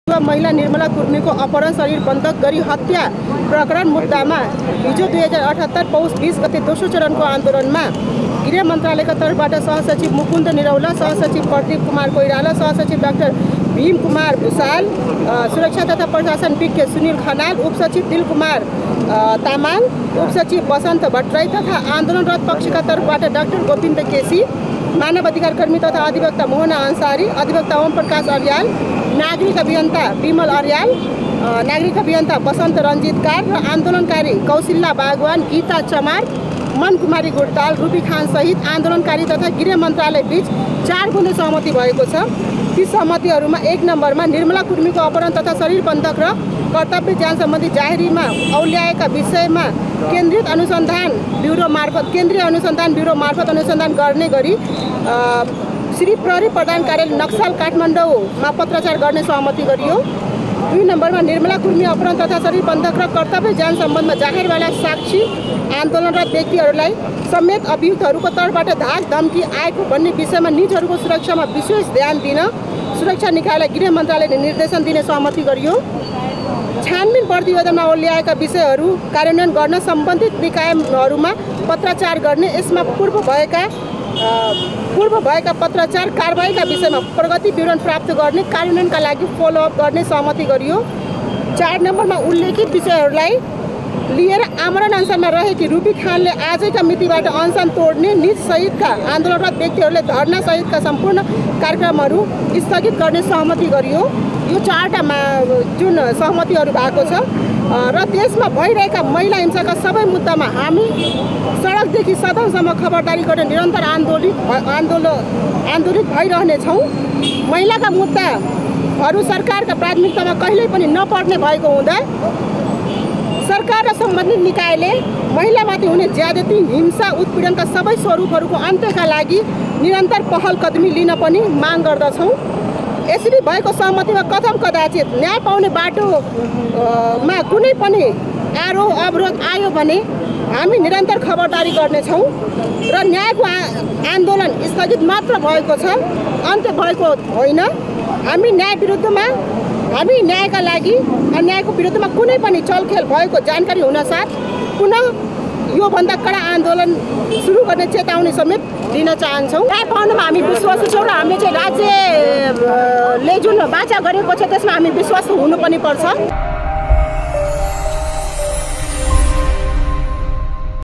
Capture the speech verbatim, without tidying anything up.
महिला निर्मला कुर्मीको अपहरण शरीर बन्धक गरी हत्या प्रकरण मुद्दामा हिजो दुई हजार अठहत्तर पौष बीस गते दोस्रो चरणको आन्दोलनमा गृह मन्त्रालयका तर्फबाट सहसचिव मुकुन्द निरौला, सहसचिव प्रदीप कुमार कोइराला, सहसचिव डाक्टर भीम कुमार भुसाल, सुरक्षा तथा प्रशासन विज्ञ सुनिल खनाल, उपसचिव दिल कुमार तामाङ, उपसचिव बसन्त भट्टराई तथा आन्दोलनरत पक्षका तर्फबाट डाक्टर गोविन्द केसी, मानव अधिकार कर्मी तथा अधिवक्ता मोहना अन्सारी, अधिवक्ता ओम प्रकाश अर्याल, नागरिक अभियन्ता विमल अर्याल, नागरिक अभियन्ता बसन्त रञ्जित कार र आन्दोलनकारी कौशिल्ला बागवान, गीता चमार, मन कुमारी गुडताल, रूपी खान सहित आन्दोलनकारी तथा गृह मन्त्रालय बीच चार बुँदे सहमति भएको छ। ती सहमतिहरूमा एक नम्बरमा निर्मला कुर्मीको अपहरण तथा शरीर बन्धक र कर्तव्य ज्यान सम्बन्धी जाहेरीमा औल्याएका विषयमा केन्द्रित अनुसन्धान ब्युरो मार्फत केन्द्रीय अनुसन्धान ब्युरो मार्फत अनुसन्धान गर्ने गरी श्री प्रहरी प्रधान कार्यालय नक्सल काठमाडौँमा पत्रचार गर्ने सहमति गरियो। दुई नम्बरमा निर्मला कुर्मी अपहरण तथा शरीर बन्धक र कर्तव्य ज्यान सम्बन्धमा जाहेरवाला साक्षी आन्दोलनरत व्यक्तिहरूलाई समेत अभियुक्तहरूको तर्फबाट धाक धम्की आएको भन्ने विषयमा निजहरूको सुरक्षामा विशेष ध्यान दिन सुरक्षा निकायलाई गृह मन्त्रालयले निर्देशन दिने सहमति गरियो। छानबिन प्रतिवेदनमा ओल्याएका विषयहरू कार्यान्वयन गर्न सम्बन्धित निकायहरूमा पत्राचार गर्ने, यसमा पूर्व भएका पूर्व भएका पत्राचार कारबाहीका विषयमा प्रगति विवरण प्राप्त गर्ने, कार्यान्वयनका लागि फलोअप गर्ने सहमति गरियो। चार नम्बरमा उल्लेखित विषयहरूलाई लिएर आमरण अनसनमा रहेकी रूपी खानले आजैका मितिबाट अनसन तोड्ने, निज सहितका आन्दोलनरत व्यक्तिहरूले धरना सहितका सम्पूर्ण कार्यक्रमहरू स्थगित गर्ने सहमति गरियो। यो चारवटा जुन सहमतिहरू भएको छ र देशमा भइरहेका महिला हिंसाका सबै मुद्दामा हामी सडकदेखि सदनसम्म खबरदारी गर्ने निरन्तर आन्दोलित आन्दोलन आन्दोलित भइरहनेछौँ। महिलाका मुद्दाहरू सरकारका प्राथमिकतामा कहिल्यै पनि नपर्ने भएको हुँदा सरकार र सम्बन्धित निकायले महिलामाथि हुने ज्यादती, हिंसा, उत्पीडनका सबै स्वरूपहरूको अन्त्यका लागि निरन्तर पहल कदमी लिन पनि माग गर्दछौँ। यसरी भएको सहमतिमा कथम कदाचित न्याय पाउने बाटोमा कुनै पनि आरोह अवरोध आयो भने हामी निरन्तर खबरदारी गर्नेछौँ र न्यायको आन्दोलन स्थगित मात्र भएको छ, अन्त्य भएको होइन। हामी न्याय विरुद्धमा हामी न्यायका लागि अन्यायको विरुद्धमा कुनै पनि चलखेल भएको जानकारी हुनसाथ पुनः योभन्दा कडा आन्दोलन सुरु गर्ने चेतावनी समेत दिन चाहन्छौँ। न्याय पाउनमा हामी विश्वास छौँ र हामीले चाहिँ राज्यले जुन वाचा गरेको छ त्यसमा हामी विश्वास हुनु पनि पर्छ।